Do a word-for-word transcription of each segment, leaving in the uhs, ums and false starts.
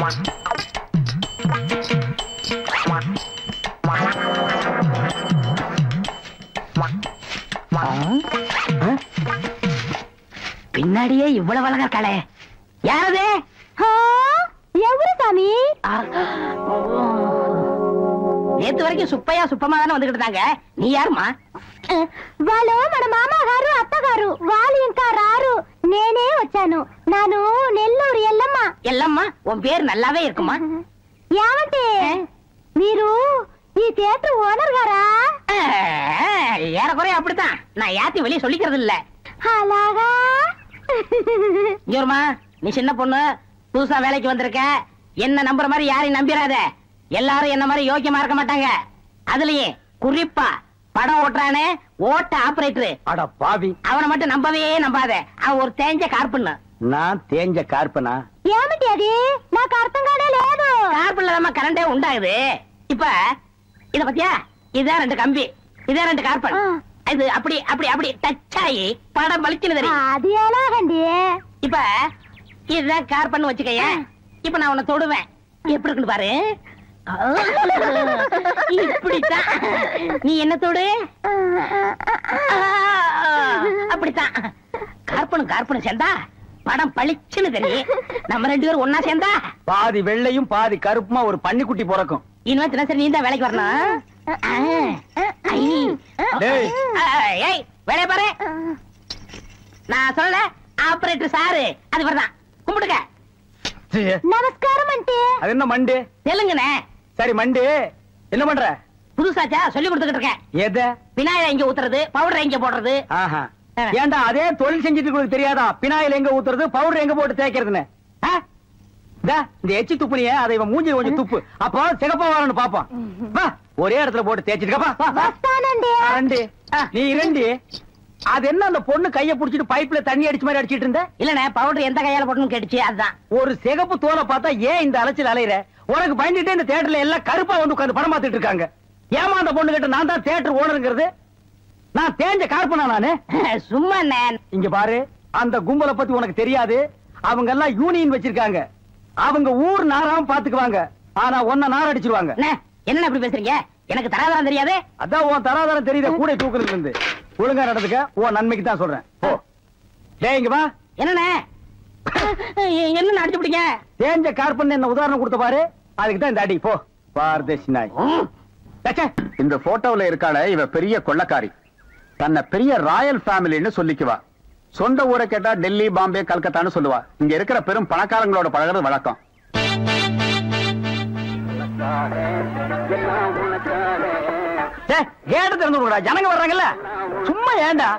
பின்னாடியே இவ்வளவு அழகா இருக்காளே, யாரது? எவரு சாமி? நேத்து வரைக்கும் சுப்பையா சுப்பமா தானே வந்துகிட்டு இருந்தாங்க, நீ யாருமா? వాళ్ళు మన మామగారు అత్తగారు, వాళ్ళు ఇంకా రారు, నేనే వచ్చాను. నాను నెల్లూరు ఎల్లమ్మ. ఎల్లమ్మ, உன் பேர் நல்லாவே இருக்குமா? ఏమంటే మీరు ఈ தியேட்டர் ஓனர் గారా? ஏறக்குறைய அப்படித்தான், நான் யாத்தி வெளியே சொல்லிக்கிறது இல்ல. అలాగా? ஜோர்மா, நீ சின்ன பொண்ணு, புதுசா வேலைக்கு வந்திருக்க, என்ன நம்புற மாதிரி யாரையும் நம்பிராத. எல்லாரும் என்ன மாதிரி யோக்கியமா இருக்க மாட்டாங்க. அதுலயே குறிப்பா படம் ஓட்டுறானே ஓட்ட ஆபரேட்டர், அட பாவி, அவனை மட்டும் நம்பவே நம்பாத. அவன் ஒரு தேஞ்ச கார்பன். நான் தேஞ்ச கார்பனா? ఏమిటి అది? నాకు అర్థం కానే లేదు. கார்பன்ல தான் கரண்டே உண்டாகுது. இப்ப இத பத்தியா, இதான் ரெண்டு கம்பி, இதான் ரெண்டு கார்பன். இது அப்படி அப்படி அப்படி டச் ஆகி படம் பளிச்சுன்னு தெரியும். அது எலாகண்டி. இப்ப இதுதான் கார்பன் வச்சுக்கைய. இப்ப நான் உன்னை தொடுவேன், எப்படி இருக்குன்னு பாரு. இப்படித்தான் நீ என்ன தொடு, அப்படித்தான். கார்பனும் கார்பனும் சேர்ந்தா படம் பளிச்சுன்னு தெரியும். நம்ம ரெண்டு பேரும் ஒன்னா சேர்ந்தா பாதி வெள்ளையும் பாதி கருப்புமா ஒரு பன்னிக்குட்டி பிறக்கும். இன்னும் தினசரி நீ தான் வேலைக்கு வரணும். வேலைய பாரு, நான் சொல்ல ஆபரேட்டர் சாரு அது வரதான். கும்பிடுங்க. நமஸ்காரம் ஆண்டி. அது என்ன மண்டு? தெலுங்குனே. சரி மண்டு, என்ன பண்ற? புதுசாச்சா சொல்லி கொடுத்துக்கிட்டு இருக்கேன். எத? பினாயில எங்க ஊத்துறது, பவுடர் எங்க போடுறது. ஆஹா, ஏண்டா அதே தொழில் செஞ்சுட்டு உங்களுக்கு தெரியாதா பினாயில் எங்க ஊத்துறது பவுடர் எங்க போட்டு தேய்க்கிறதுன்னு? இந்த எச்சி துப்புனிய அதை இவன் மூஞ்சி கொஞ்சம் துப்பு, அப்போ சிகப்பா வரணும் பாப்பான். ஒரே இடத்துல போட்டு தேய்ச்சிட்டு நீ இரண்டி. அது என்ன அந்த பொண்ணு கைய புடிச்சிட்டு பைப்ல தண்ணி அடிச்ச மாதிரி அடிச்சிட்டு இருந்த? இல்லனே, பவுடர் எந்த கையால போடணும்னு கேட்டுச்சு, அதுதான். ஒரு சிகப்பு தோலை பார்த்தா ஏன் இந்த அலைச்சல் அலையிற? உனக்கு பயந்துட்டே இந்த தியேட்டர்ல எல்லாம் கருப்பா வந்து உட்கார்ந்து படம் பார்த்துட்டு இருக்காங்க. ஏமா அந்த பொண்ணு கிட்ட நான் தான் தியேட்டர் ஓனருங்கிறது? நான் தேஞ்ச கார்பனா நானு? சும்மா இங்க பாரு, அந்த கும்பலை பத்தி உனக்கு தெரியாது. அவங்க எல்லாம் யூனியன் வச்சிருக்காங்க. அவங்க ஊர் நாராம பாத்துக்குவாங்க, ஆனா ஒன்ன நார அடிச்சிருவாங்க. என்ன அப்படி பேசுறீங்க? எனக்கு தராதரம் தெரியாது. அதான் உன் தராதரம் தெரியுத கூட தூக்குறதுல இருந்து. ஒழுங்கா நடந்துக்க, உன் நன்மைக்கு தான் சொல்றேன். ஓ டேய் இங்க வா. என்னண்ணே என்ன அடிச்சு பிடிங்க? தேஞ்ச கார்பன் என்ன உதாரணம் கொடுத்த பாரு, அதுக்கு தான் இந்த அடி. போ பார்தேசி நாய். இந்த போட்டோல இருக்காள இவ பெரிய கொள்ளக்காரி, தன்னை பெரிய ராயல் ஃபேமிலின்னு சொல்லிக்குவா. சொந்த ஊரை கேட்டா டெல்லி, பாம்பே, கல்கத்தான்னு சொல்லுவா. இங்க இருக்கிற பெரும் பணக்காரங்களோட பழகிறது வழக்கம். கேட்ட திறந்து விடுடா, ஜனங்க வர்றாங்கல்ல, சும்மா ஏண்டா?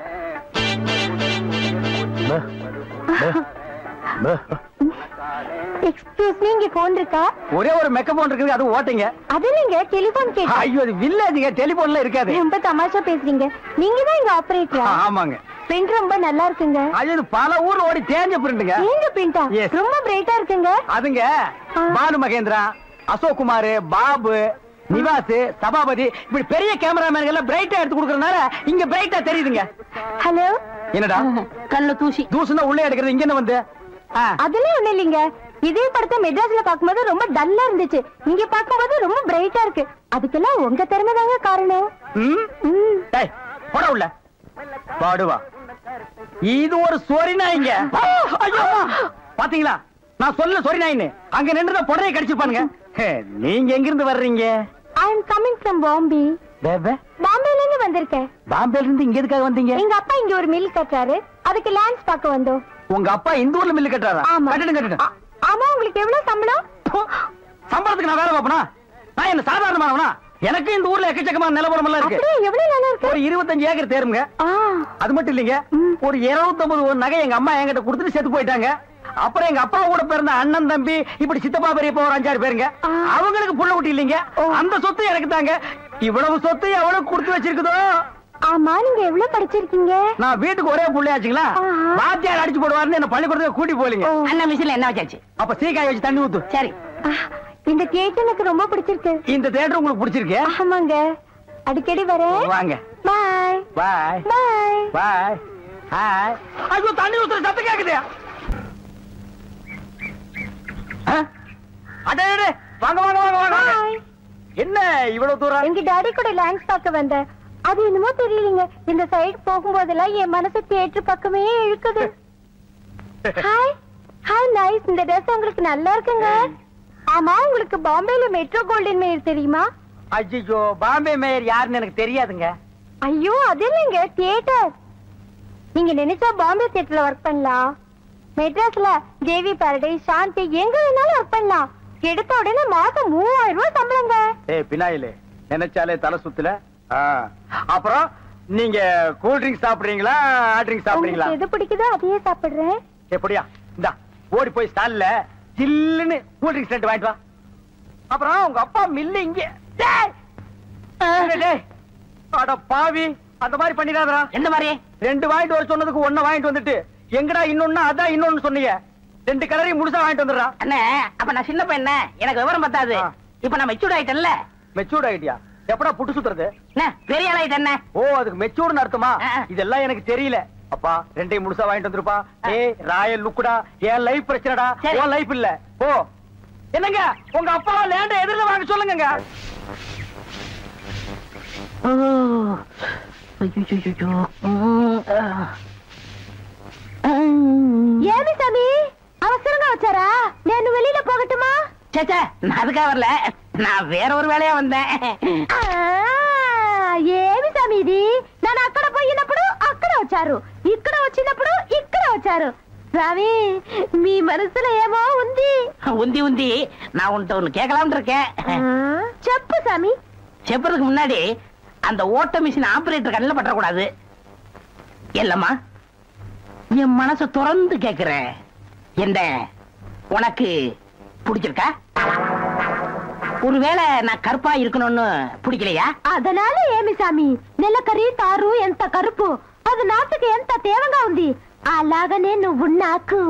எக்ஸ்கியூஸ் மீ, இங்க போன் இருக்கா? ஒரே ஒரு மெக்க போன் இருக்குது, அது ஓட்டிங்க. அது நீங்க டெலிபோன் கேட்டா? ஐயோ, அது வில்லேஜ்ங்க, டெலிபோன்ல இருக்காது. ரொம்ப தமாஷா பேசுறீங்க. நீங்க தான் இங்க ஆபரேட்டரா? ஆமாங்க. பிரிண்ட் ரொம்ப நல்லா இருக்குங்க. அது பல ஊர்ல ஓடி தேஞ்ச பிரிண்ட்ங்க. தேஞ்ச பிரிண்டா? ரொம்ப பிரைட்டா இருக்குங்க. அதுங்க பானு மகேந்திரா, அசோக் குமார், பாபு, நிவாஸ், சபாபதி, இப்படி பெரிய கேமராமேன்கள் எல்லாம் பிரைட்டா எடுத்து கொடுக்கறதுனால இங்க பிரைட்டா தெரியுதுங்க. ஹலோ, என்னடா கண்ணு தூசி? தூசுனா உள்ளே எடுக்கிறது, இங்க என்ன வந்து? அதெல்லாம் ஒண்ணு இல்லைங்க. இதே படத்தை மெட்ராஸ்ல பாக்கும்போது ரொம்ப டல்லா இருந்துச்சு, இங்க பாக்கும்போது ரொம்ப பிரைட்டா இருக்கு. அதுக்கெல்லாம் உங்க திறமை தாங்க காரணம். போட உள்ள பாடுவா. இது ஒரு சொரி நாய்ங்க. பாத்தீங்களா, நான் சொல்ல சொரி நாயின்னு. அங்க நின்று புடவை கடிச்சிருப்பானுங்க. நீங்க எங்க இருந்து வர்றீங்க? I am coming from Bombay. பாம்பேல இருந்து வந்திருக்கேன். பாம்பேல இருந்து இங்க எதுக்காக வந்தீங்க? எங்க அப்பா இங்க ஒரு மில் கட்டுறாரு, அதுக்கு லேண்ட்ஸ் பார்க்க வந்தோம். உங்க அப்பா இந்த ஊர்ல மில் கட்டுறாரா? கட்டணும் கட்டணும். ஆமா, உங்களுக்கு எவ்வளவு சம்பளம்? சம்பளத்துக்கு நான் வேலை பார்ப்பனா? நான் என்ன சாதாரணமானவனா? எனக்கு இந்த ஊர்ல எக்கச்சக்கமான நிலவரம் எல்லாம் இருக்கு. எவ்வளவு நிலம் இருக்கு? ஒரு இருபத்தஞ்சு ஏக்கர் தேருங்க. அது மட்டும் இல்லைங்க, ஒரு இருநூத்தி ஐம்பது ஒரு நகை எங்க அம்மா என்கிட்ட கொடுத்துட்டு செத்து போயிட்டாங்க. அப்புறம் எங்க அப்பா கூட பிறந்த அண்ணன், தம்பி, இப்படி சித்தப்பா, பெரியப்பா ஒரு அஞ்சாறு பேருங்க. அவங்களுக்கு புள்ள குட்டி இல்லைங்க. அந்த சொத்து எனக்கு தாங்க. இவ்வளவு சொத்து எவ்வளவு கொடுத்து வச்சிருக்குதோ. ஆமா, நீங்க எவ்வளவு படிச்சிருக்கீங்க? நான் வீட்டுக்கு ஒரே புள்ளையாச்சுங்களா, வாத்தியார் அடிச்சு போடுவாருன்னு என்ன பள்ளிக்கூடத்துக்கு கூட்டி போலீங்க. அண்ணன் மிஷின்ல என்ன வச்சாச்சு? அப்ப சீக்காய் வச்சு தண்ணி ஊத்து. சரி. இந்த தியேட்டர் எனக்கு ரொம்ப பிடிச்சிருக்கு. இந்த தியேட்டர் உங்களுக்கு பிடிச்சிருக்கு? ஆமாங்க, அடிக்கடி வரேன். வாங்க. Bye bye bye bye. Hi. ஐயோ, தண்ணி ஊத்துற சத்தம் கேக்குது. அடே வாங்க வாங்க வாங்க வாங்க. என்ன இவ்வளவு தூரம்? எங்க டாடி கூட லாங்ஸ் பார்க்க வந்தேன். அது என்னமோ தெரியலங்க, இந்த சைடு போகும்போதெல்லாம் என் மனசு தியேட்டர் பக்கமே இழுக்குது. Hi hi nice. இந்த ட்ரெஸ் உங்களுக்கு நல்லா இருக்குங்க. ஆமா, உங்களுக்கு பாம்பேல மெட்ரோ கோல்டன் மேயர் தெரியுமா? ஐயோ, பாம்பே மேயர் யாருன்னு எனக்கு தெரியாதுங்க. ஐயோ அது இல்லைங்க, தியேட்டர். நீங்க நினைச்சா பாம்பே தியேட்டர்ல ஒர்க் பண்ணலாம். மெட்ராஸ்ல ஜேவி பாரடைஸ், சாந்தி, எங்க வேணாலும் ஒர்க் பண்ணலாம். எடுத்த உடனே மாசம் மூவாயிரம் ரூபாய் சம்பளங்க. ஏய் பினாயிலே, நினைச்சாலே தலை சுத்துல. அப்புறம் நீங்க கூல் ட்ரிங்க்ஸ் சாப்பிடுறீங்களா, ஹாட் ட்ரிங்க்ஸ் சாப்பிடுறீங்களா? எது பிடிக்குதோ அதையே சாப்பிடுறேன். எப்படியா? இந்தா ஓடி போய் ஸ்டால்ல சில்லுன்னு கூல் ட்ரிங்க்ஸ் ரெண்டு வாங்கிட்டு வா. அப்புறம் உங்க அப்பா மில்லு இங்க. அட பாவி, அந்த மாதிரி பண்ணிடாதடா. எந்த மாதிரி? ரெண்டு வாங்கிட்டு வர சொன்னதுக்கு ஒண்ணு வாங்கிட்டு வந்துட்டு எங்கடா இன்னொன்னு அதான் இன்னொன்னு சொன்னீங்க. ரெண்டு கலரையும் முழுசா வாங்கிட்டு வந்துடுறா. அண்ணே, அப்ப நான் சின்ன பையன், எனக்கு விவரம் பத்தாது. இப்ப நான் மெச்சூர்ட் ஆயிட்டேன்ல. மெச்சூர்ட் ஆயிட்டியா? எப்படா புட்டு சுத்துறது? பெரிய ஆள் ஆயிட்டேன். ஓ, அதுக்கு மெச்சூர்னு அர்த்தமா? இதெல்லாம் எனக்கு தெரியல. அப்பா ரெண்டையும் முழுசா வாங்கிட்டு வந்துருப்பா. ஏய் ராயல் லுக்குடா, என் லைஃப் பிரச்சனைடா, உன் லைஃப் இல்ல. ஓ என்னங்க, உங்க அப்பா லேண்ட எதிரில வாங்க சொல்லுங்க. ஏவி சாமி அவசரங்க வச்சாரா? நான் வெளியில போகட்டுமா? சேச்சா, நான் அதுக்காக வரல, நான் வேற ஒரு வேலையா வந்தேன். ఏమి సమీది నన్ను అక్కడ పోయినప్పుడు అక్కడ వచ్చారు, ఇక్కడ వచ్చినప్పుడు ఇక్కడ వచ్చారు. சாமி, మీ మనసులో ఏమో ఉంది. உந்தி உந்தி நான் உன்கிட்ட ஒண்ணு கேட்கலாம்னு இருக்கேன். చెప్పు சாமி. செப்பறதுக்கு முன்னாடி அந்த ஓட்ட மிஷின் ஆபரேட்டர் கண்ணில் பற்றக்கூடாது. இல்லம்மா, என் மனசை திறந்து கேட்கிறேன். என்ன உனக்கு பிடிச்சிருக்கா? ஒருவேளை நான் கருப்பா இருக்கணும்னு பிடிக்கலையா? அதனால ఏమి సామి, నెలకరి తారు ఎంత కరుపు, అది నాటుకి ఎంత తేవంగా ఉంది. అలాగనే నువ్వు నాకు.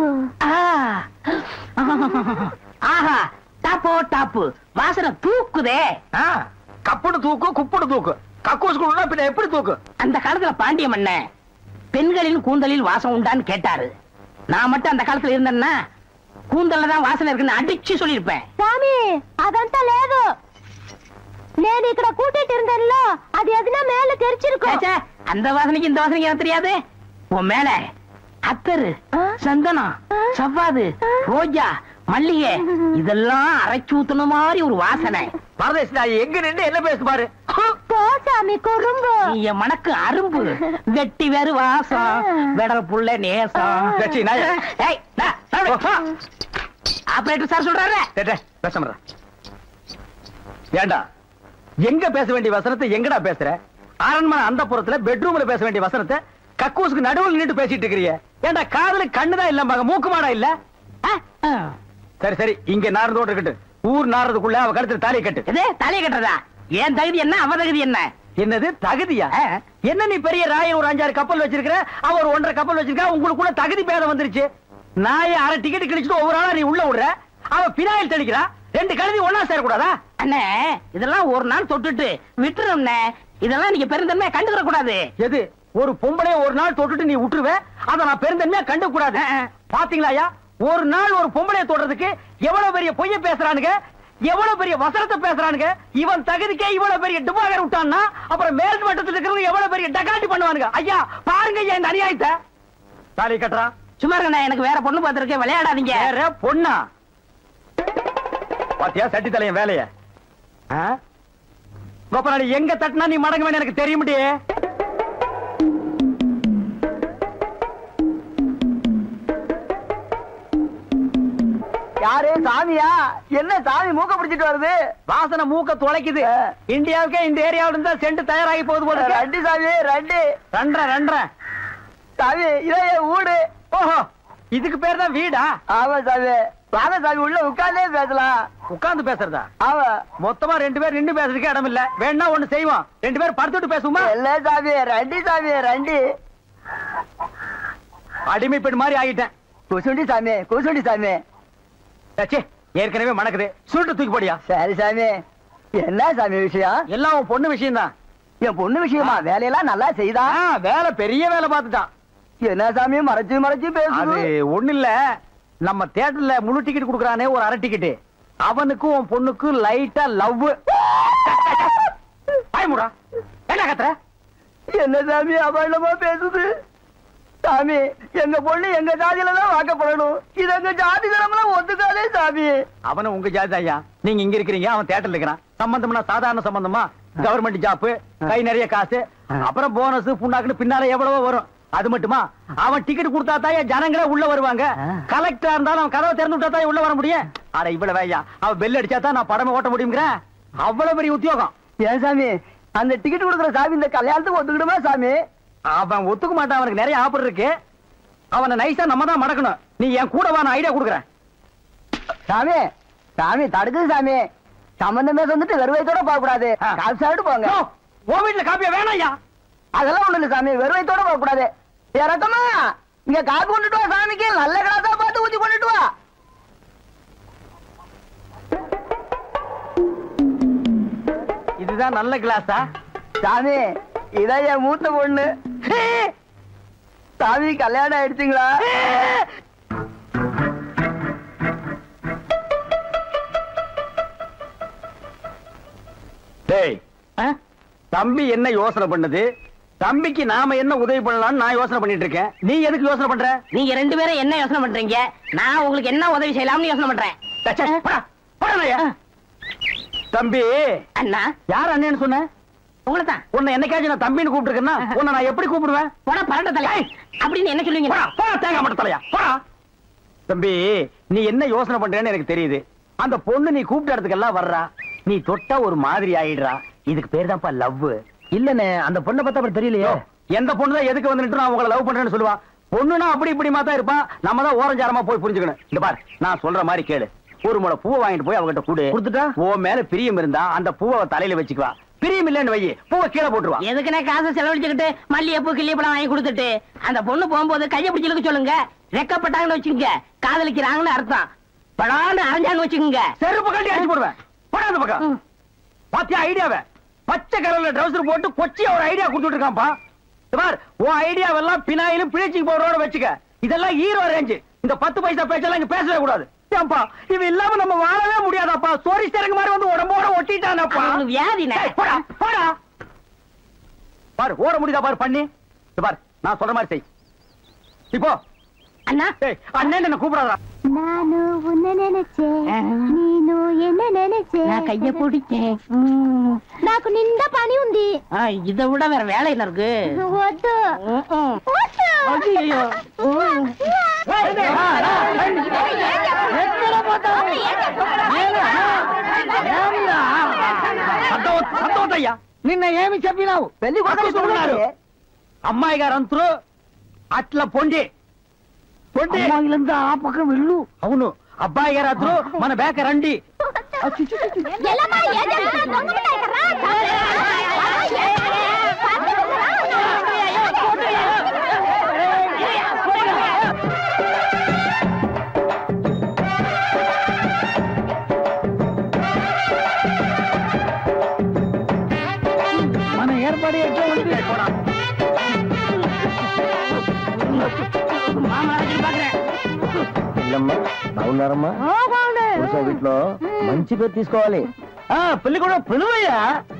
ஆஹா, டாப்போ டாப்பு, வாசனை தூக்குதே. கப்புடு தூக்கு, குப்புடு தூக்கு, கக்கூஸ் கூட பின்ன எப்படி தூக்கு? அந்த காலத்துல பாண்டிய மன்னன் பெண்களின் கூந்தலில் வாசம் உண்டான்னு கேட்டாரு. நான் மட்டும் அந்த காலத்துல இருந்தேன்னா கூந்தல்ல தான் வாசனை இருக்குன்னு அடிச்சு சொல்லிருப்பேன். சாமி, అదంతా లేదు. నేను ఇక్కడ కూటిட்டு இருந்தேன்ல, அது எதுனா மேல தெரிச்சிருக்கும். அந்த வாசனைக்கு இந்த வாசனைக்கு எனக்கு தெரியாது. உன் மேல அத்தரு, சந்தனம், சவ்வாது, ரோஜா, மல்லிகை இதெல்லாம் அரைச்சு ஊத்துன மாதிரி ஒரு வாசனை. பரதேசி நாய், எங்க நின்று என்ன பேசு பாரு. போ சாமி, குறும்பு. என் மனக்கு அரும்பு, வெட்டி வேறு வாசம், வெடல் புள்ள நேசம். ஆபரேட்டர் சார் சொல்றாரு. பேச ஏண்டா, எங்க பேச வேண்டிய வசனத்தை எங்கடா பேசுற? அரண்மனை அந்த புறத்துல பெட்ரூம்ல பேச வேண்டிய வசனத்தை கக்கூசுக்கு நடுவில் நின்று பேசிட்டு இருக்கிறீங்க. ஏண்டா, காதுல கண்ணுதான் இல்ல, மக மூக்கு மாடா இல்ல. சரி சரி, இங்க நாரதோடு இருக்கட்டு, ஊர் நாரதுக்குள்ள அவ கழுத்துல தாலியை கட்டு. இதே தாலியை கட்டுறதா? ஏன் தகுதி என்ன, அவ தகுதி என்ன? என்னது தகுதியா? என்ன நீ பெரிய ராயன் ஒரு அஞ்சாறு கப்பல் வச்சிருக்கிற, அவ ஒரு ஒன்றரை கப்பல் வச்சிருக்கா, உங்களுக்குள்ள தகுதி பேதம் வந்துருச்சு. நாய அரை டிக்கெட் கிழிச்சிட்டு ஒவ்வொரு ஆளா நீ உள்ள விடுற, அவ பினாயில் தெளிக்கிறா. ரெண்டு கழுதி ஒன்னா சேரக்கூடாதா? அண்ணே, இதெல்லாம் ஒரு நாள் தொட்டுட்டு விட்டுரும். இதெல்லாம் நீங்க பெருந்தன்மையா கண்டுக்கிற கூடாது. எது? ஒரு பொம்பளைய ஒரு நாள் தொட்டுட்டு நீ விட்டுருவே, அத நான் பெருந்தன்மையா கண்டுக்க கூடாது. பாத்தீங்களா, ஒரு நாள் ஒரு பொம்பளைய தொடுறதுக்கு எவ்வளவு பெரிய பொய்ய பேசுறானுங்க, எவ்வளவு பெரிய வசனத்தை பேசுறானுங்க. இவன் தகுதிக்கே இவ்வளவு பெரிய டிபாகர் விட்டான்னா அப்புறம் மேல் மட்டத்தில் இருக்கிறவங்க எவ்வளவு பெரிய டகாட்டி பண்ணுவானுங்க. ஐயா பாருங்க ஐயா இந்த அநியாயத்தை. தாலி கட்டுறா. சும்மா இருக்கண்ணா, எனக்கு வேற பொண்ணு பார்த்திருக்கேன், விளையாடாதீங்க. வேற பொண்ணா? பாத்தியா சட்டி தலைய வேலைய? கோபாலி, எங்க தட்டினா நீ மடங்க வேணும் எனக்கு தெரிய முடியே. யாரு சாமியா? என்ன சாமி மூக்க பிடிச்சிட்டு வருது? வாசனை மூக்க துளைக்குது. இந்தியாவுக்கே இந்த ஏரியாவில இருந்தா சென்ட் தயாராகி போகுது போல. ரெண்டு சாமி, ரெண்டு ரெண்டரை ரெண்டரை சாமி. இதே வீடு. ஓஹோ, இதுக்கு பேர் தான் வீடா? ஆமா சாமி. வாங்க சாமி, உள்ள உட்கார்ந்தே பேசலாம். உட்கார்ந்து பேசுறதா? ஆமா. மொத்தமா ரெண்டு பேர் நின்று பேசுறதுக்கு இடம் இல்ல. வேணா ஒண்ணு செய்வோம், ரெண்டு பேர் படுத்துட்டு பேசுவோமா? இல்ல சாமி, ரெண்டு சாமி, ரெண்டு. அடிமை பெண் மாதிரி ஆகிட்டேன். குசுண்டி சாமி, குசுண்டி சாமி. ஏற்கனவே மணக்குது, சுருட்டு தூக்கி போடியா. சரி சாமி. என்ன சாமி விஷயம்? எல்லாம் உன் பொண்ணு விஷயம் தான். என் பொண்ணு விஷயமா? வேலையெல்லாம் நல்லா செய்தா? வேலை பெரிய வேலை பார்த்துட்டான். என்ன சாமி மறைச்சு மறைச்சு பேசுது? ஒண்ணு இல்ல, நம்ம தியேட்டர்ல முழு டிக்கெட் குடுக்கறானே ஒரு அரை டிக்கெட், அவனுக்கும் உன் பொண்ணுக்கும் லைட்டா லவ். பயமுடா என்ன கத்துற? என்ன சாமி அபாண்டமா பேசுது? சாமி எங்க பொண்ணு எங்க ஜாதியில தான் வாக்கப்படணும். இது எங்க ஜாதி தரம்லாம் ஒத்துக்காதே சாமி. அவனும் உங்க ஜாதி ஐயா. நீங்க இங்க இருக்கிறீங்க, அவன் தியேட்டர்ல இருக்கிறான். சம்பந்தம்னா சாதாரண சம்பந்தமா? கவர்மெண்ட் ஜாப், கை நிறைய காசு, அப்புறம் போனஸ் புண்ணாக்குன்னு பின்னால எவ்வளவோ வரும். அது மட்டுமா, அவன் டிக்கெட் கொடுத்தா தான் ஜனங்களே உள்ள வருவாங்க. கலெக்டரா இருந்தாலும் அவன் கதவை திறந்து விட்டா தான் உள்ள வர முடியும். அட இவ்வளவு ஐயா, அவன் பெல் அடிச்சா தான் நான் படமே ஓட்ட முடியுங்கிற அவ்வளவு பெரிய உத்தியோகம். ஏன் சாமி அந்த டிக்கெட் கொடுக்குற சாமி இந்த கல்யாணத்துக்கு ஒத்துக்கிடுமா சாமி? அவன் ஒத்துக்க மாட்டான். அவனுக்கு நிறைய ஆஃபர் இருக்கு. அவனை நைஸா நம்ம தான் மடக்கணும். நீ என் கூட வா, நான் ஐடியா கொடுக்குறேன். சாமி சாமி தடுக்குது சாமி. சம்பந்தமே வந்துட்டு வெறுவைத்தோட போக கூடாது. காசு சாப்பிட்டு போங்க. உன் வீட்டுல காப்பியா வேணாம் ஐயா. அதெல்லாம் ஒண்ணு இல்ல சாமி, வெறுவைத்தோட போக கூடாது. இறக்கமா இங்க காப்பி கொண்டுட்டு வா சாமிக்கு. நல்ல கிளாஸா பார்த்து ஊத்தி கொண்டுட்டு வா. இதுதான் நல்ல கிளாஸா? சாமி இதான் என் மூத்த பொண்ணு. சாமி கல்யாணம் ஆயிடுச்சுங்களா? டேய், தம்பி என்ன யோசனை பண்ணுது? தம்பிக்கு நாம என்ன உதவி பண்ணலாம்னு நான் யோசனை பண்ணிட்டு இருக்கேன். நீ எதுக்கு யோசனை பண்ற? நீங்க ரெண்டு பேரும் என்ன யோசனை பண்றீங்க? நான் உங்களுக்கு என்ன உதவி செய்யலாம்னு யோசனை பண்றேன். டச்சே, போடா, போடா ஐயா. தம்பி அண்ணா யார் அண்ணன்னு சொன்ன? உங்களை தான். உன்னை என்னைக்காச்சும் நான் தம்பின்னு கூப்பிட்டுருக்கேன்னா உன்னை நான் எப்படி கூப்பிடுவேன்? போடா பரட்ட தலையா அப்படின்னு என்ன சொல்லுவீங்க? போடா, போடா, தேங்காய் மட்டும் தலையா, போடா. தம்பி நீ என்ன யோசனை பண்றேன்னு எனக்கு தெரியுது. அந்த பொண்ணு நீ கூப்பிட்ட இடத்துக்கெல்லாம் வர்றா, நீ தொட்டா ஒரு மாதிரி ஆயிடுறா. இதுக்கு பேர் தான்ப்பா லவ். இல்லனே அந்த பொண்ணை பார்த்தா அப்படி தெரியலையே. எந்த பொண்ணு தான் எதுக்கு வந்துட்டு நான் உங்களை லவ் பண்றேன்னு சொல்லுவா? பொண்ணுனா அப்படி இப்படி மாத்தா இருப்பான். நம்ம தான் ஓரஞ்சாரமா போய் புரிஞ்சுக்கணும். இந்த பாரு, நான் சொல்ற மாதிரி கேளு. ஒரு முளை பூவை வாங்கிட்டு போய் அவகிட்ட கூடு. கொடுத்துட்டா உன் மேல பிரியம் இருந்தா அந்த பூவை தலையில வச்சுக்குவா. பிரியம் இல்லன்னு வை, பூவை கீழே போட்டுருவா. எதுக்குன்னு காசை செலவழிச்சுக்கிட்டு மல்லிகைப்பூ கிள்ளிப்பழம் வாங்கி கொடுத்துட்டு அந்த பொண்ணு போகும்போது கையை பிடிச்சிருக்க சொல்லுங்க. ரெக்கப்பட்டாங்கன்னு வச்சுக்கோங்க, காதலிக்கிறாங்கன்னு அர்த்தம். படான்னு அரைஞ்சான்னு வச்சுக்கோங்க, செருப்பு கட்டி அடிச்சு போடுவேன். போடா அந்த பக்கம். பாத்தியா ஐடியாவை? பச்சை கலர்ல ட்ரவுசர் போட்டு கொச்சியா ஒரு ஐடியா கொடுத்துட்டு இருக்கான்ப்பா. பார், உன் ஐடியாவெல்லாம் பினாயிலும் பிளீச்சிங் பவுடரோட வச்சுக்க. இதெல்லாம் ஹீரோ ரேஞ்சு. இந்த பத்து பைசா பேச்செல்லாம் இங்க பேசவே கூடாது. ஏன்பா இது இல்லாம நம்ம வாழவே முடியாதாப்பா? சோரி ஸ்டேரிங் மாதிரி வந்து உடம்போட ஒட்டிட்டானப்பா. வியாதினே. போடா போடா. பாரு ஓட முடியுதா பாரு பண்ணி. பாரு நான் சொல்ற மாதிரி செய். இப்போ அண்ணா அண்ணன் என்ன கூப்பிடாதா? நானு உன்னை நினைச்சேன், நீனு என்ன நினைச்சேன். நான் கைய பிடிச்சேன். నాకు నిండా పని ఉంది. இதை விட வேற வேலை என்ன இருக்கு? వద్దు వద్దు. ஐயோ సంతోషయ్యా నిన్న ఏమి చెప్పినావు? పెళ్లి కొడుకున్నారు అమ్మాయి గారు అంతరు అట్లా పొండి పొండి అమ్మాయిలంతా ఆ పక్క వెళ్ళు. అవును అబ్బాయి గారు అంతరు మన బేక రండి. ఎలా మరి ఏం జరుగుతుందో దొంగ బిడ్డ మన ఏర్పాటు ఎట్లా ఉంది? బాగున్నారమ్మా? వీటిలో మంచి పేరు తీసుకోవాలి. పెళ్లి కూడా పిలువయ్యా.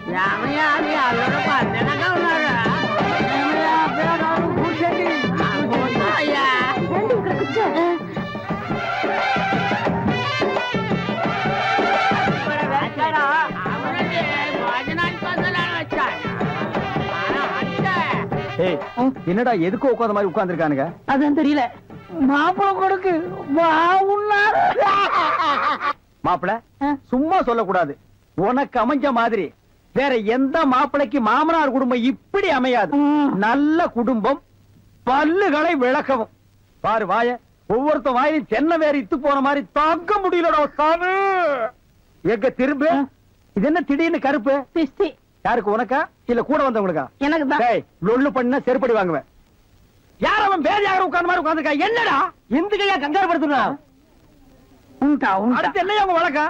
என்னடா எதுக்கு உட்கார்ந்த மாதிரி உட்கார்ந்துருக்கானுங்க? அதுவும் தெரியல. மாப்பிள கொடுக்கு பாவுன்னாரு. மாப்பிள சும்மா சொல்லக்கூடாது. உனக்கு அமைஞ்ச மாதிரி வேற எந்த மாப்பிளைக்கு மாமனார் குடும்பம் இப்படி அமையாது. நல்ல குடும்பம், பல்லுகளை விளக்கவும். பாரு வாய, ஒவ்வொருத்த வாயிலும் தென்னை வேற இத்து போன மாதிரி தாக்க முடியலடா சாமி. எங்க திரும்ப இது என்ன திடீர்னு கருப்பு? பிஸ்தி. யாருக்கு, உனக்கா இல்ல கூட வந்தவங்களுக்கா? எனக்கு தான். டேய் லொள்ளு பண்ணா செருப்படி வாங்குவேன். யார் அவன் வேற யாரும் உட்கார்ந்த மாதிரி உட்கார்ந்துருக்கா? என்னடா இந்த கையா கங்காரு படுத்துனா? ఉంటా ఉంటా. அடுத்து என்ன அவங்க வழக்கா?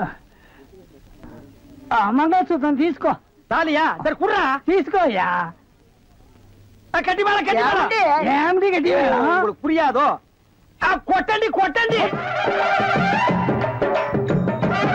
మంగళసూత్రం తీసుకో. தாலியா சரி குடுறா. తీసుకోయా. கட்டி மேல கட்டி மேல. ఏమిటి గట్టి? உங்களுக்கு புரியாதோ? கொட்டண்டி கொட்டண்டி.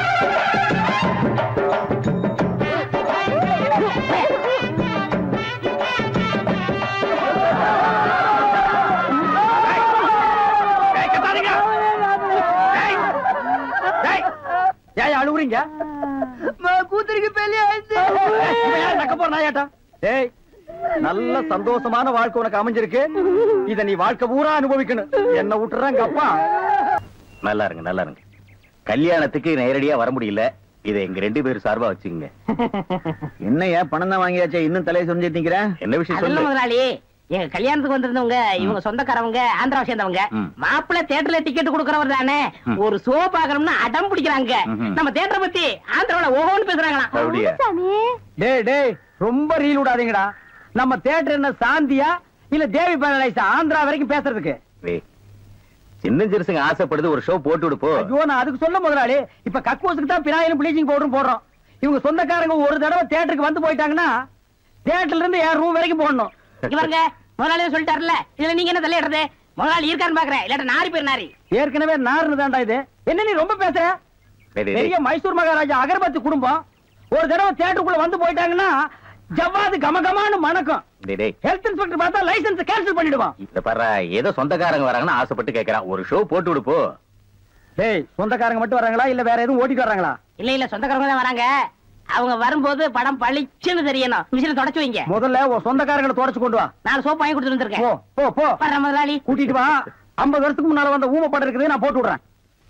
அழுவுறீங்க? கூத்துருக்கு பெரிய ஆயிடுச்சு. நக்க போற நாயாட்டம். ஏய், நல்ல சந்தோஷமான வாழ்க்கை உனக்கு அமைஞ்சிருக்கு. இத நீ வாழ்க்கை பூரா அனுபவிக்கணும். என்ன விட்டுறாங்க அப்பா. நல்லா இருங்க, நல்லா இருங்க. கல்யாணத்துக்கு நேரடியா வர முடியல. இதை எங்க ரெண்டு பேரும் சார்பா வச்சுங்க. என்ன ஏன் பணம் தான் வாங்கியாச்சே, இன்னும் தலையை சொல்லிட்டு நிக்கிறேன். என்ன விஷயம் அதெல்லாம் சொல்லு. முதலாளி, எங்க கல்யாணத்துக்கு வந்திருந்தவங்க இவங்க சொந்தக்காரவங்க, ஆந்திராவை சேர்ந்தவங்க. ம். மாப்பிள்ளை தியேட்டர்ல டிக்கெட் கொடுக்கறவர் தானே, ம். ஒரு ஷோ பாக்கணும்னு அடம் பிடிக்கிறாங்க. ம்ஹும். நம்ம தியேட்டரை பத்தி ஆந்திராவில ஓஹோன்னு பேசுறாங்களாம். அப்படியா? சாமி டேய் டேய், ரொம்ப ரீல் விடாதீங்கடா. நம்ம தியேட்டர் என்ன சாந்தியா இல்ல தேவி பேரடைஸா ஆந்திரா வரைக்கும் பேசுறதுக்கு? டேய், சின்ன சிறுசுங்க ஆசைப்படுது, ஒரு ஷோ போட்டு விடு போ. ஐயோ, நான் அதுக்கு சொல்ல முதலாளி. இப்ப கக்கூசுக்கு தான் பினாயிலும் ப்ளீச்சிங் பவுடரும் போடுறோம். இவங்க சொந்தக்காரங்க ஒரு தடவை தியேட்டருக்கு வந்து போயிட்டாங்கன்னா தியேட்டர்ல இருந்து என் ரூம் வரைக்கும் போடணும். இவங்க முதலாளியே சொல்லிட்டாருல, இதுல நீங்க என்ன தலையிடுறது? முதலாளி இருக்கான்னு பாக்குறேன், இல்லாட்ட நாரி பேர் நாரி. ஏற்கனவே நார்னு தான்டா இது. என்ன நீ ரொம்ப பேசுற? டேய், டேய், பெரிய டேய். மைசூர் மகாராஜா அகர்பத்தி குடும்பம் ஒரு தடவை தியேட்டருக்குள்ள வந்து போயிட்டாங்கன்னா ஜவ்வாது கமகமான்னு மணக்கும். டேய், டேய். ஹெல்த் இன்ஸ்பெக்டர் பார்த்தா லைசென்ஸ் கேன்சல் பண்ணிடுவான். இத பாரு, ஏதோ சொந்தக்காரங்க வராங்கன்னு ஆசைப்பட்டு கேக்குறான். ஒரு ஷோ போட்டு விடு போ. டேய், சொந்தக்காரங்க மட்டும் வராங்களா இல்ல வேற எதுவும் ஓட்டிட்டு வராங்களா? இல்ல இல்ல, சொந்தக்காரங்க தான் வராங்க. அவங்க வரும்போது படம் பளிச்சுன்னு தெரியணும். மிஷினை தொடச்சு வைங்க. முதல்ல உன் சொந்தக்காரங்களை தொடச்சு கொண்டு வா. நாலு சோப்பு வாங்கி கொடுத்துட்டு போ வந்திருக்கேன். போ போ. வர்ற முதலாளி. கூட்டிட்டு வா. ஐம்பது வருஷத்துக்கு முன்னால வந்த ஊம படம் இருக்குது, நான் போட்டு விடுறேன்.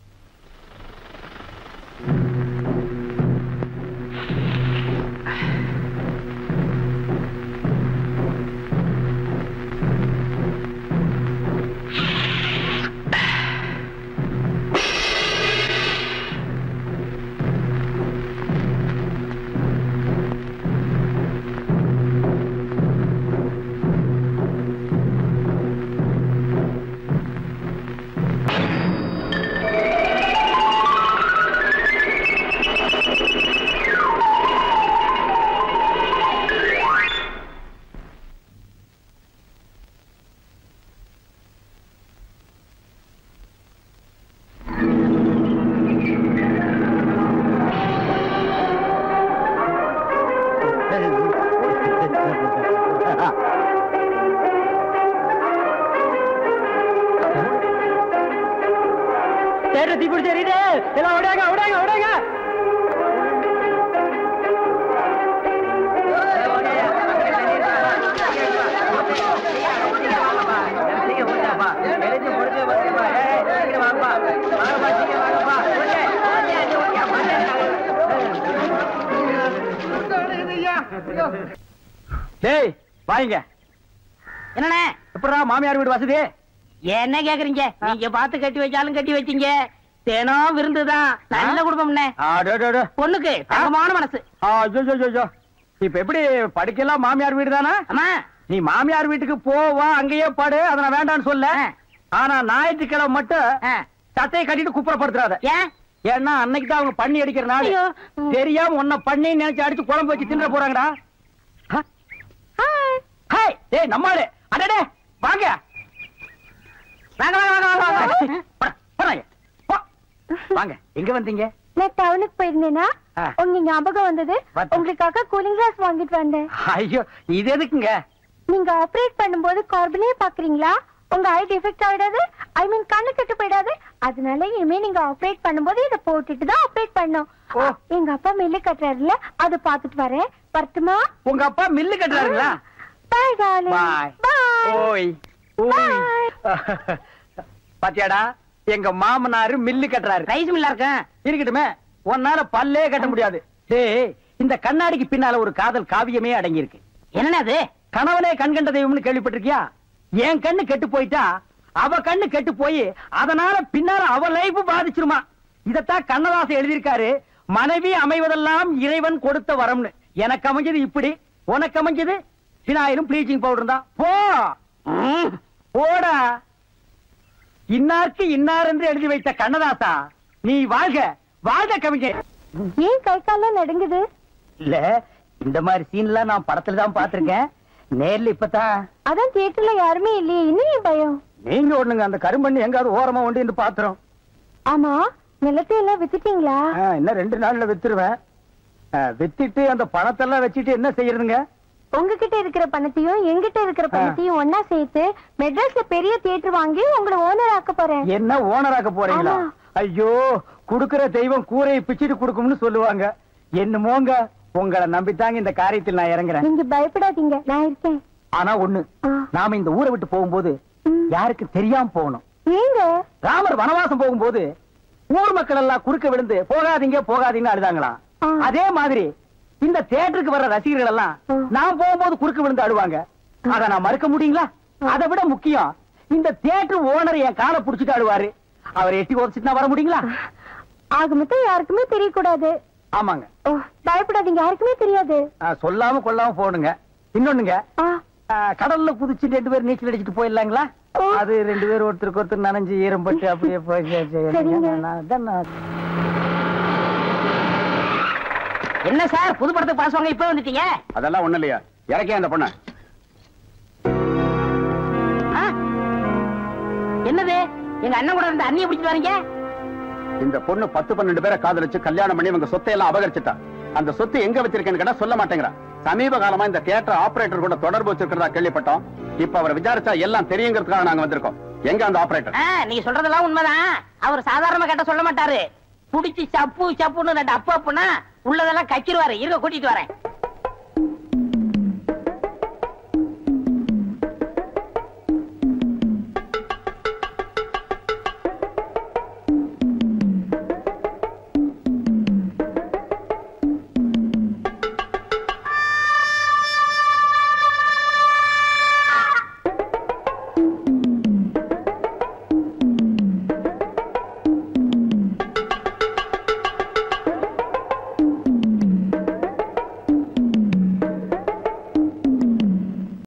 எல்லாம் ஓடாங்க ஓடாங்க ஓடாங்க. டேய் வாங்க. என்னண்ணே? எப்படா மாமியார் வீடு வசதி? என்ன கேக்குறீங்க? நீங்க பார்த்து கட்டி வச்சாலும் கட்டி வச்சீங்க. தினம் விருந்துதான். நல்ல குடும்பம்ண்ணே. பொண்ணுக்கு தங்கமான மனசு. இப்ப எப்படி படிக்கலாம்? மாமியார் வீடு தானே? அம்மா, நீ மாமியார் வீட்டுக்கு போவா, அங்கேயே படு, அதை நான் வேண்டான்னு சொல்ல. ஆனா ஞாயிற்றுக்கிழமை மட்டும் சட்டையை கட்டிட்டு குப்புறப்படுத்துறாத. ஏன்? ஏன்னா அன்னைக்கு தான் அவங்க பண்ணி அடிக்கிற நாள். ஐயோ. தெரியாம உன்னை பண்ணி நினைச்சு அடிச்சு குழம்பு வச்சு தின்ற போறாங்கடா. ஹாய், ஏய் நம்மாளு. அடடே வாங்க வாங்க வாங்க வாங்க வாங்க. போடா, போடாங்க. போ. வாங்க. எங்க வந்தீங்க? நான் டவுனுக்கு போயிருந்தேனா ஆ. உங்க ஞாபகம் வந்தது. வந்து. உங்களுக்காக கூலிங் கிளாஸ் வாங்கிட்டு வந்தேன். ஐயோ, இது எதுக்குங்க? நீங்க ஆபரேட் பண்ணும்போது கார்பனே பாக்குறீங்களா? உங்க ஐ டிஃபெக்ட் ஆயிடாது, ஐ மீன் கண்ணு கெட்டு போயிடாது. அதனால இனிமே நீங்க ஆபரேட் பண்ணும்போது இத போட்டுட்டு தான் ஆபரேட் பண்ணும். ஓ. எங்க அப்பா மில்லு கட்டுறாருல, அதை பாத்துட்டு வரேன். வரட்டுமா? உங்க அப்பா மில்லு கட்டுறாருங்களா? பாய் டார்லிங். பாய். பாய். ஓய் ஓய். பாத்தியாடா, எங்க மாமனாரு மில்லு கட்டுறாரு. ரைஸ் மில்லா இருக்கேன். இருக்கட்டுமே, உன்னால பல்லே கட்ட முடியாது. டேய், இந்த கண்ணாடிக்கு பின்னால ஒரு காதல் காவியமே அடங்கி இருக்கு. என்னண்ணே அது? கணவனே கண் கண்ட தெய்வம்னு கேள்விப்பட்டிருக்கியா? என் கண்ணு கெட்டு போயிட்டா அவ கண்ணு கெட்டு போய் அதனால பின்னால அவ லைஃப் பாதிச்சிருமா. இதத்தான் கண்ணதாசன் எழுதியிருக்காரு. மனைவி அமைவதெல்லாம் இறைவன் கொடுத்த வரம்னு. எனக்கு அமைஞ்சது இப்படி, உனக்கு அமைஞ்சது பினாயிலும் ப்ளீச்சிங் பவுடர் தான். போ ம். போடா. இன்னாருக்கு இன்னார் என்று எழுதி வைத்த கண்ணதாசா, நீ வாழ்க வாழ்க கவிஞர். ஏன் கை காலம் நடுங்குது? இல்ல, இந்த மாதிரி சீன்லாம் நான் படத்துல தான் பாத்திருக்கேன். நேர்ல இப்பதான். அதான் தியேட்டர்ல யாருமே இல்லையே, இன்னும் ஏன் பயம்? நீங்க ஒண்ணுங்க, அந்த கரும்பண்ணி எங்காவது ஓரமா ஒன்று பாத்துறோம். ஆமா, நிலத்தை எல்லாம் வித்துட்டீங்களா? இன்னும் ரெண்டு நாள்ல வித்துருவேன். வித்துட்டு அந்த பணத்தெல்லாம் வச்சுட்டு என்ன செய்யறதுங்க? உங்ககிட்ட இருக்கிற பணத்தையும் எங்கிட்ட இருக்கிற பணத்தையும் ஒன்னா சேர்த்து மெட்ராஸ்ல பெரிய தியேட்டர் வாங்கி உங்களை ஓனர் ஆக்க போறேன். என்ன ஓனர் ஆக்க போறீங்களா? ஆமா, ஐயோ குடுக்கிற தெய்வம் கூரையை பிச்சுட்டு கொடுக்கும்னு சொல்லுவாங்க. என்னமோங்க உங்களை நம்பித்தாங்க இந்த காரியத்தில் நான் இறங்குறேன். நீங்க பயப்படாதீங்க, நான் இருக்கேன். ஆனா ஒண்ணு, நாம இந்த ஊரை விட்டு போகும்போது யாருக்கு தெரியாம போகணும். ஏங்க? ராமர் வனவாசம் போகும்போது ஊர் மக்கள் எல்லாம் குறுக்க விழுந்து போகாதீங்க போகாதீங்கன்னு அழுதாங்களாம். அதே மாதிரி இந்த தியேட்டருக்கு வர்ற ரசிகர்கள் எல்லாம் நான் போகும்போது குறுக்க விழுந்து அழுவாங்க. அத நான் மறுக்க முடியுங்களா? அதை விட முக்கியம், இந்த தியேட்டர் ஓனர் என் காலை புடிச்சிட்டு அழுவாரு. அவர் எட்டி உதச்சிட்டு வர முடியுங்களா? ஆக மொத்தம் யாருக்குமே தெரியக்கூடாது. ஆமாங்க. பயப்படாதீங்க, யாருக்குமே தெரியாது. சொல்லாம கொள்ளாம போகணுங்க. இன்னொன்னுங்க, கடல்ல குதிச்சு ரெண்டு பேரும் நீச்சல் அடிச்சுட்டு போயிடலாங்களா? அது ரெண்டு பேரும் ஒருத்தருக்கு ஒருத்தர் நனைஞ்சு ஈரம்பட்டு அப்படியே போய். என்ன சார் புது படத்துக்கு பாஸ் வாங்க இப்ப வந்துட்டீங்க? அதெல்லாம் ஒண்ணு இல்லையா, இறக்கே அந்த பொண்ண. என்னது எங்க அண்ணன் கூட இருந்த அண்ணியை பிடிச்சிட்டு வரீங்க? இந்த பொண்ணு பத்து பன்னெண்டு பேரை காதலிச்சு கல்யாணம் பண்ணி உங்க சொத்தை எல்லாம் அபகரிச்சுட்டா. அந்த சொத்து எங்க வச்சிருக்கேன்னு கேட்டா சொல்ல மாட்டேங்கிறா. சமீப காலமா இந்த தியேட்டர் ஆபரேட்டர் கூட தொடர்பு வச்சிருக்கிறதா கேள்விப்பட்டோம். இப்ப அவரை விசாரிச்சா எல்லாம் தெரியுங்கிறதுக்காக நாங்க வந்திருக்கோம். எங்க அந்த ஆபரேட்டர்? நீங்க சொல்றதெல்லாம் உண்மைதான். அவர் சாதாரணமா கேட்ட சொல்ல மாட்டாரு. புடிச்சு சப்பு சப்புன்னு ரெண்டு அப்பா அப்பனா உள்ளதெல்லாம் கச்சிருவாரு. இருக்க கூட்டிட்டு வரேன்.